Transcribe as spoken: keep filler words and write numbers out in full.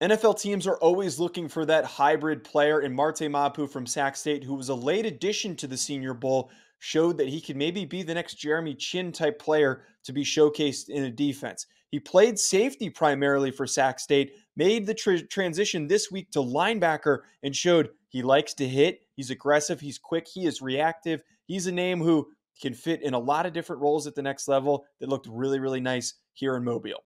N F L teams are always looking for that hybrid player, and Marte Mapu from Sac State, who was a late addition to the Senior Bowl, showed that he could maybe be the next Jeremy Chin type player to be showcased in a defense. He played safety primarily for Sac State, made the tr- transition this week to linebacker, and showed he likes to hit. He's aggressive, he's quick, he is reactive. He's a name who can fit in a lot of different roles at the next level that looked really, really nice here in Mobile.